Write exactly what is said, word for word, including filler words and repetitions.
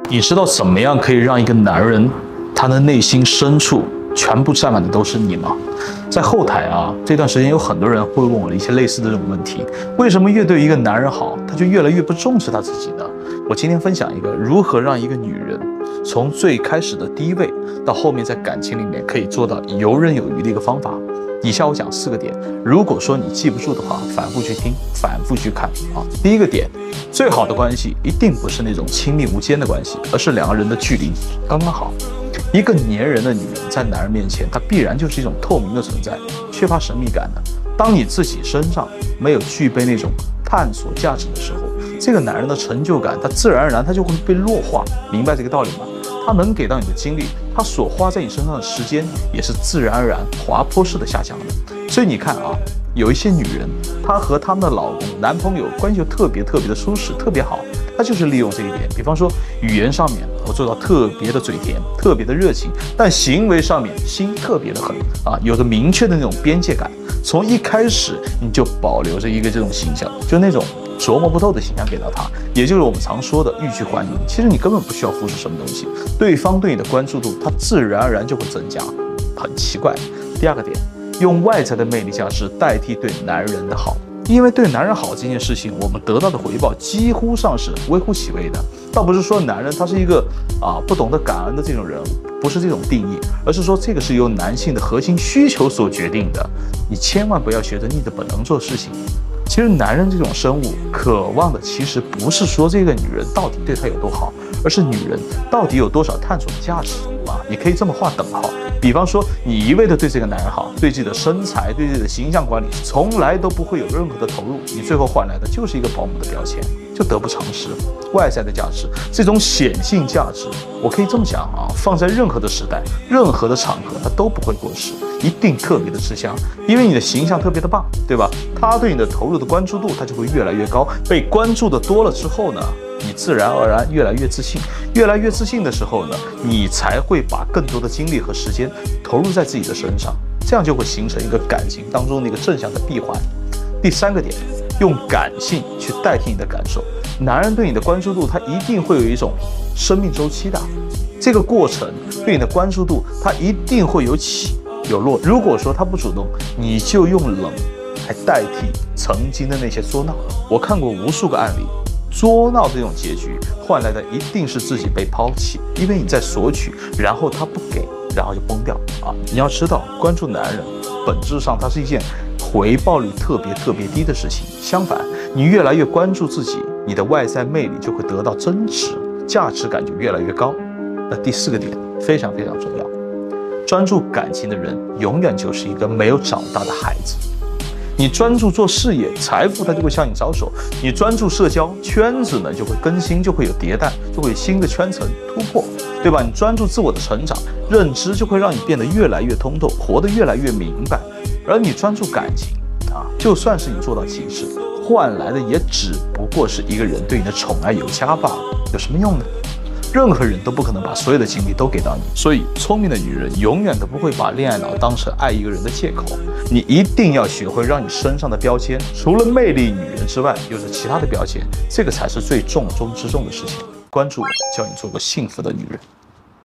你知道怎么样可以让一个男人他的内心深处全部占满的都是你吗？在后台啊，这段时间有很多人会问我一些类似的这种问题：为什么越对一个男人好，他就越来越不重视他自己呢？我今天分享一个如何让一个女人从最开始的低位到后面在感情里面可以做到游刃有余的一个方法。以下我讲四个点，如果说你记不住的话，反复去听，反复去看啊。第一个点，最好的关系一定不是那种亲密无间的关系，而是两个人的距离刚刚好。一个粘人的女人在男人面前，她必然就是一种透明的存在，缺乏神秘感的。当你自己身上没有具备那种探索价值的时候，这个男人的成就感，他自然而然他就会被弱化。明白这个道理吗？他能给到你的精力，他所花在你身上的时间，也是自然而然滑坡式的下降的。所以你看啊，有一些女人，她和他们的老公、男朋友关系就特别特别的舒适，特别好。她就是利用这一点，比方说语言上面，我做到特别的嘴甜，特别的热情，但行为上面心特别的狠啊，有着明确的那种边界感。从一开始你就保留着一个这种形象，就那种琢磨不透的形象给到他，也就是我们常说的欲拒还迎。其实你根本不需要付出什么东西，对方对你的关注度，他自然而然就会增加，很奇怪。第二个点，用外在的魅力价值代替对男人的好，因为对男人好这件事情，我们得到的回报几乎上是微乎其微的。倒不是说男人他是一个啊不懂得感恩的这种人，不是这种定义，而是说这个是由男性的核心需求所决定的。你千万不要学着逆着本能做事情。其实男人这种生物渴望的其实不是说这个女人到底对他有多好，而是女人到底有多少探索的价值啊！你可以这么划等号。比方说，你一味的对这个男人好，对自己的身材、对自己的形象管理，从来都不会有任何的投入，你最后换来的就是一个保姆的标签，就得不偿失。外在的价值，这种显性价值，我可以这么讲啊，放在任何的时代、任何的场合，它都不会过时，一定特别的吃香，因为你的形象特别的棒，对吧？他对你的投入的关注度，它就会越来越高。被关注的多了之后呢，你自然而然越来越自信，越来越自信的时候呢，你才会把更多的精力和时间投入在自己的身上，这样就会形成一个感情当中的一个正向的闭环。第三个点，用感性去代替你的感受。男人对你的关注度，他一定会有一种生命周期的，这个过程对你的关注度，他一定会有起有落。如果说他不主动，你就用冷来代替曾经的那些作闹。我看过无数个案例，作闹这种结局换来的一定是自己被抛弃，因为你在索取，然后他不给，然后就崩掉啊！你要知道，关注男人本质上它是一件回报率特别特别低的事情。相反，你越来越关注自己，你的外在魅力就会得到增值，价值感就越来越高。那第四个点非常非常重要，专注感情的人永远就是一个没有长大的孩子。你专注做事业，财富它就会向你招手；你专注社交，圈子呢就会更新，就会有迭代，就会有新的圈层突破，对吧？你专注自我的成长，认知就会让你变得越来越通透，活得越来越明白。而你专注感情啊，就算是你做到极致，换来的也只不过是一个人对你的宠爱有加罢了，有什么用呢？任何人都不可能把所有的精力都给到你，所以聪明的女人永远都不会把恋爱脑当成爱一个人的借口。你一定要学会让你身上的标签，除了魅力女人之外，有着其他的标签，这个才是最重中之重的事情。关注我，教你做个幸福的女人。